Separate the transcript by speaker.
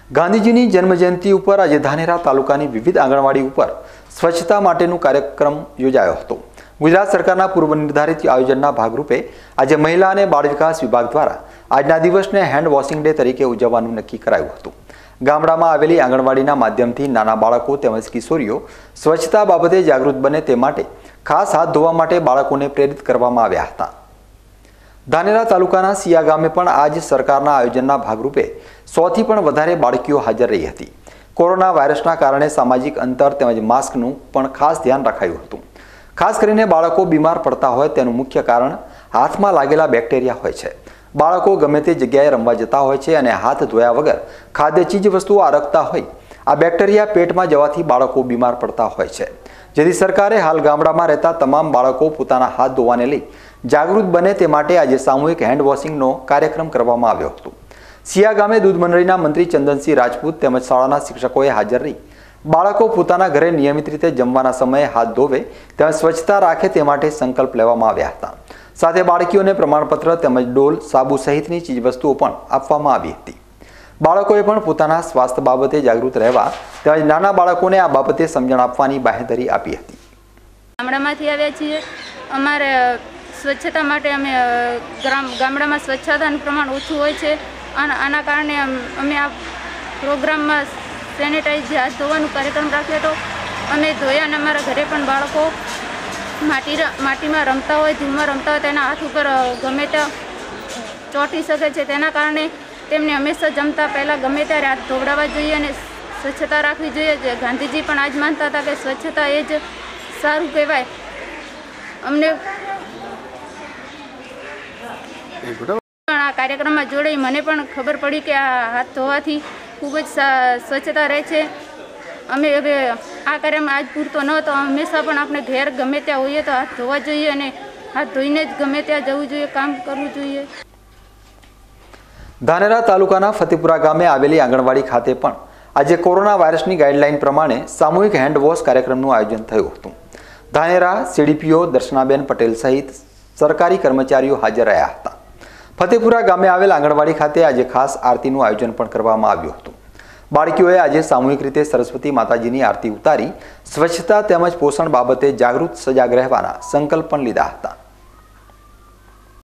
Speaker 1: ગાંધીજીની જન્મજયંતિ ઉપર આજે ધાનેરા તાલુકાની વિવિધ આંગણવાડી ઉપર સ્વચ્છતા માટેનો કાર્યક્રમ યોજાયો હતો। ગુજરાત સરકારના પૂર્વ નિર્ધારિત આયોજનના ભાગરૂપે આજે મહિલા અને બાળ વિકાસ વિભાગ દ્વારા આજના દિવસને હેન્ડ વોશિંગ ડે તરીકે ઉજવવાનું નક્કી કરાયું હતું। ગામડામાં આવેલી આંગણવાડીના માધ્યમથી નાના બાળકો તેમજ કિશોરીઓ સ્વચ્છતા બાબતે જાગૃત બને તે માટે ખાસ હાથ ધોવા માટે બાળકોને પ્રેરિત કરવામાં આવ્યા હતા। ધાનેરા તાલુકાના સિયા ગામે પણ આજ સરકારના આયોજનના ભાગરૂપે 100 થી પણ વધારે બાળકીઓ હાજર રહી હતી। કોરોના વાયરસના કારણે સામાજિક અંતર તેમજ માસ્કનું પણ ખાસ ધ્યાન રખાયું હતું। ખાસ કરીને બાળકો બીમાર પડતા હોય તેનું મુખ્ય કારણ હાથમાં લાગેલા બેક્ટેરિયા હોય છે। બાળકો ગમે તે જગ્યાએ રમવા જતા હોય છે અને હાથ ધોયા વગર ખાદ્ય ચીજ વસ્તુઓ આરગતા હોય આ બેક્ટેરિયા પેટમાં જવાથી બાળકો બીમાર પડતા હોય છે। જેથી સરકારે હાલ ગામડામાં રહેતા તમામ બાળકો પોતાના હાથ ધોવાને લઈ જાગૃત બને તે માટે આજે સામૂહિક હેન્ડ વોશિંગનો કાર્યક્રમ કરવામાં આવ્યો હતો। સિયા ગામે દૂધ મંડળીના મંત્રી ચંદનસિંહ રાજપૂત તેમજ શાળાના શિક્ષકોએ હાજર રહી બાળકો પોતાના ઘરે નિયમિત રીતે જમવાના સમયે હાથ ધોવે તેમજ સ્વચ્છતા રાખે તે માટે સંકલ્પ લેવામાં આવ્યા હતા। સાથે બાળકીઓને પ્રમાણપત્ર તેમજ ડોલ સાબુ સહિતની ચીજવસ્તુઓ પણ આપવામાં આવી હતી। બાળકોએ પણ પોતાના સ્વાસ્થ્ય બાબતે જાગૃત રહેવા તેમજ નાના બાળકોને આ બાબતે સમજણ આપવાની બાંહેધરી આપી હતી।
Speaker 2: ગામડામાંથી આવ્યા છીએ। અમારે સ્વચ્છતા માટે અમે ગામડામાં સ્વચ્છતાનું પ્રમાણ ઓછું હોય છે અને આના કારણે અમે આ પ્રોગ્રામમાં સેનિટાઈઝ હાથ ધોવાનો કાર્યક્રમ રાખ્યો હતો। અમે ધોયા અને અમારા ઘરે પણ બાળકો માટીમાં રમતા હોય ધૂળમાં રમતા હોય તેના હાથ ઉપર ગમે ત્યાં ચોંટી શકે છે। તેના કારણે તેમને હંમેશા જમતા પહેલાં ગમે ત્યારે હાથ ધોવડાવવા જોઈએ અને સ્વચ્છતા રાખવી જોઈએ। ગાંધીજી પણ આજ માનતા હતા કે સ્વચ્છતા એ જ સારું કહેવાય। અમને આ કાર્યક્રમમાં જોડાઈ મને પણ ખબર પડી કે આ હાથ ધોવાથી ખૂબ જ સ્વચ્છતા રહે છે। અમે હવે આ કાર્યમાં આજ પૂરતો ન હતો હંમેશા પણ આપણે ઘેર ગમે ત્યાં હોઈએ તો હાથ ધોવા જોઈએ અને હાથ ધોઈને જ ગમે ત્યાં જવું જોઈએ કામ કરવું જોઈએ।
Speaker 1: ધાનેરા તાલુકાના ફતેપુરા ગામે આવેલી આંગણવાડી ખાતે પણ આજે કોરોના વાયરસની ગાઈડલાઈન પ્રમાણે સામૂહિક હેન્ડ વોશ કાર્યક્રમનું આયોજન થયું હતું। ધાનેરા સીડીપીઓ દર્શનાબેન પટેલ સહિત સરકારી કર્મચારીઓ હાજર રહ્યા હતા। ફતેપુરા ગામે આવેલ આંગણવાડી ખાતે આજે ખાસ આરતીનું આયોજન પણ કરવામાં આવ્યું હતું। બાળકીઓએ આજે સામૂહિક રીતે સરસ્વતી માતાજીની આરતી ઉતારી સ્વચ્છતા તેમજ પોષણ બાબતે જાગૃત સજાગ રહેવાના સંકલ્પ પણ લીધા હતા।